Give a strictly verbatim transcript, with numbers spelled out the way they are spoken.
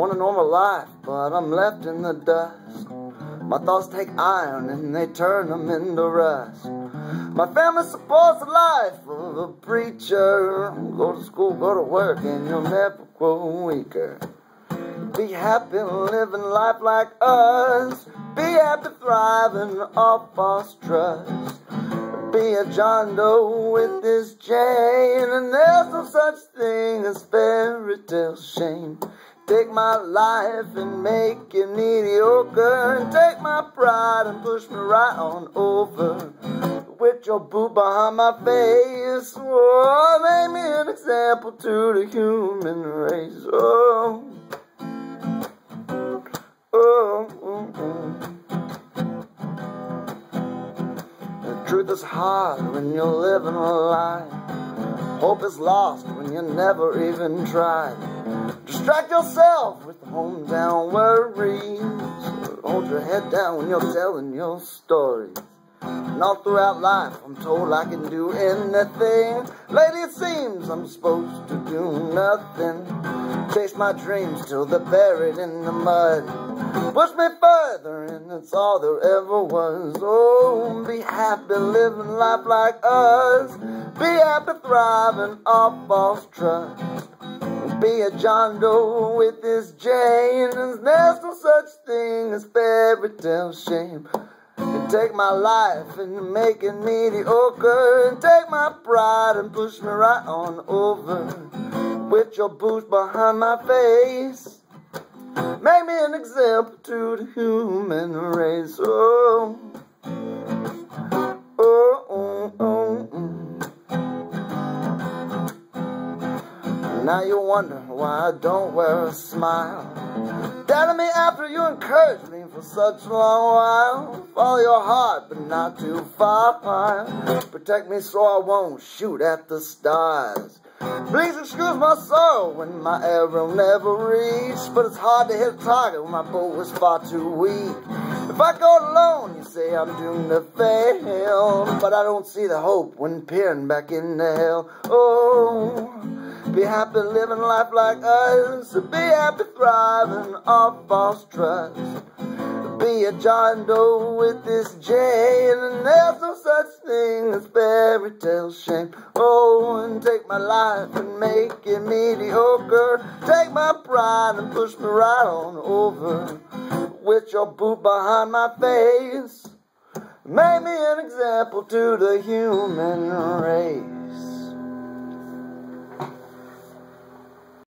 want a normal life, but I'm left in the dust. My thoughts take iron and they turn them into rust. My family supports the life of a preacher. Go to school, go to work, and you'll never grow weaker. Be happy living life like us. Be happy thriving off false trust. Be a John Doe with this chain, and there's no such thing as fairy tale shame. Take my life and make it mediocre, and take my pride and push me right on over. With your boot behind my face, oh, make me an example to the human race. Oh, oh, oh, oh. The truth is hard when you're living a lie. Hope is lost when you never even tried. Distract yourself with hometown worries. Hold your head down when you're telling your stories. And all throughout life I'm told I can do anything. Lately it seems I'm supposed to do nothing. Chase my dreams till they're buried in the mud. Push me further and that's all there ever was. Oh, be happy living life like us. Be happy thriving off false trust. Be a John Doe with his chain, and there's no such thing as fairy tale shame. And take my life and make it mediocre, and take my pride and push me right on over. With your boots behind my face, make me an example to the human race. Oh, oh, oh, oh, oh. Now you wonder why I don't wear a smile. Doubting me after you encouraged me for such a long while. Follow your heart, but not too far. Protect me so I won't shoot at the stars. Please excuse my sorrow when my arrow never reached. But it's hard to hit a target when my bow is far too weak. If I go alone, you say I'm doomed to fail. But I don't see the hope when peering back into hell. Oh, be happy living life like us. Be happy thriving off false trust. Be a John Doe with this chain, and there's no such thing as fairy tale shame. Oh, and take my life and make it mediocre. Take my pride and push me right on over. With your boot behind my face, make me an example to the human race.